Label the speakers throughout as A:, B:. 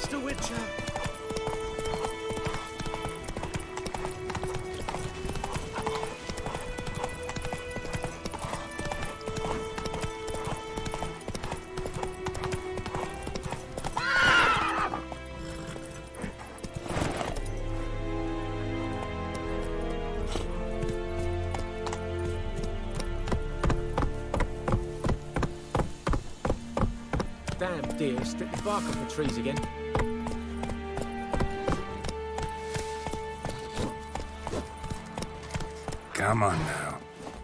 A: Master Witcher! Damn deer, strip the bark off the trees again.
B: Come on now.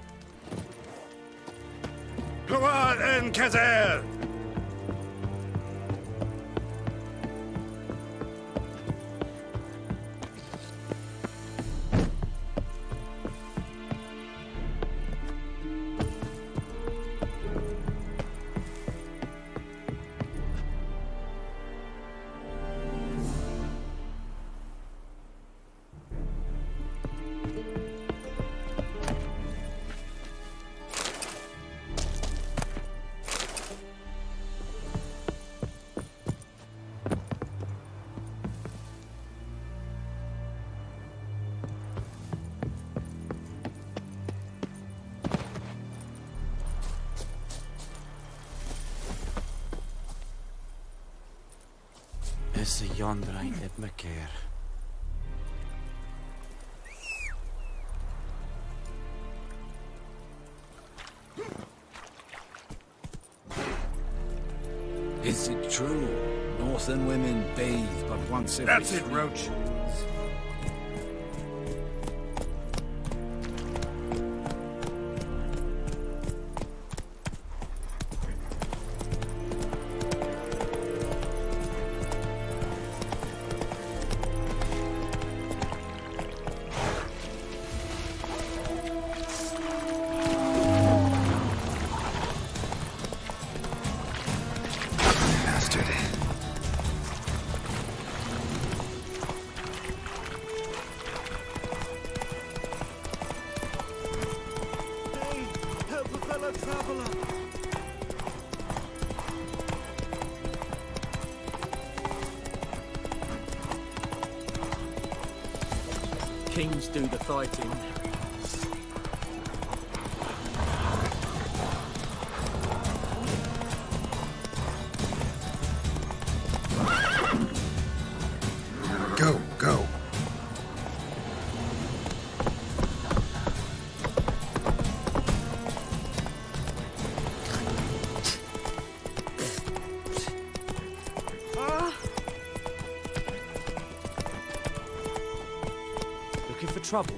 C: Hurrah and Kazer!
A: Is the yonder ain't it, McCare?
D: Is it true? Northern women bathe but once every
C: That's it,
D: 3
C: Roach.
D: years?
A: Kings do the fighting.
B: Go, go.
A: Looking for trouble?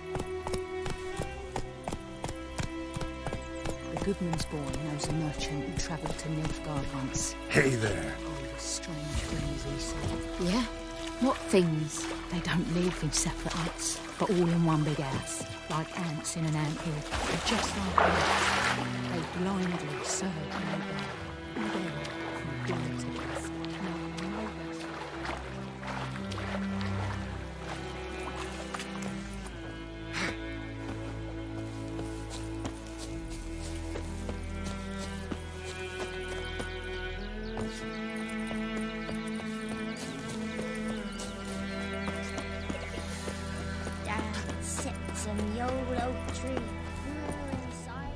E: The Goodman's boy knows a merchant who travelled to Nilfgaard once.
B: Hey there.
E: All the strange things he saw. Yeah? What things? They don't live in separate huts, but all in one big house, like ants in an anthill. They're just like ants. They blindly serve no God. All their life, from dawn to dusk. No rest.
F: Down sits in the old oak tree. Inside.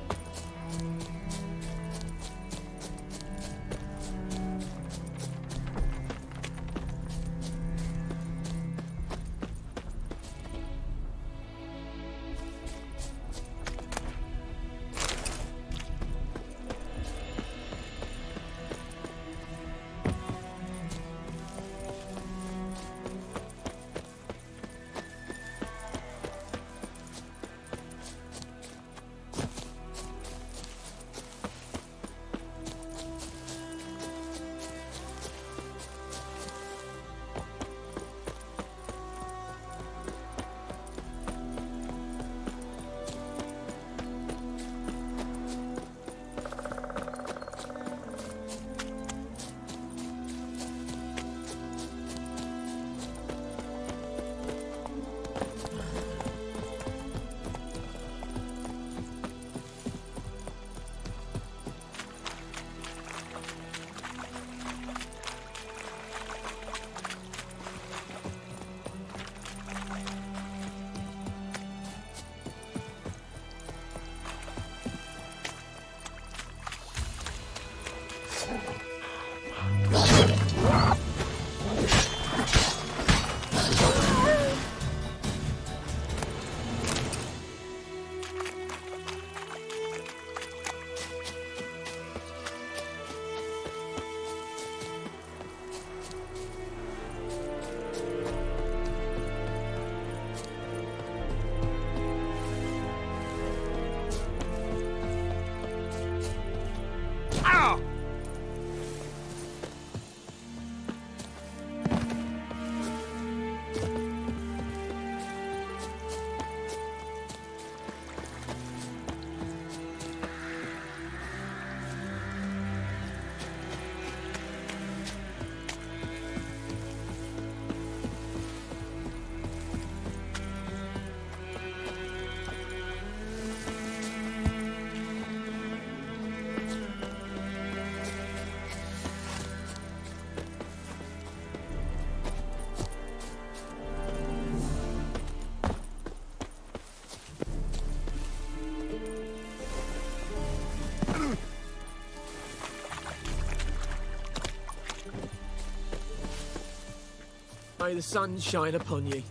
A: May the sun shine upon ye.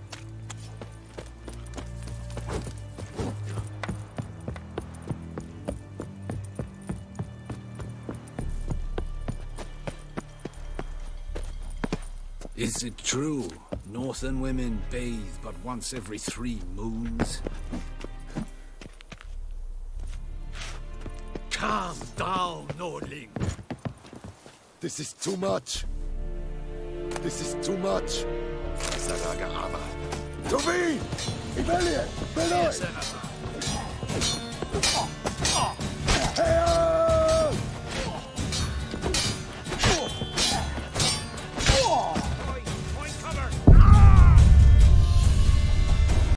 D: Is it true? Northern women bathe but once every 3 moons?
C: Calm down, Nordling.
G: This is too much. This is too much. Saraga Ava. Tobi! Ibelian! Below!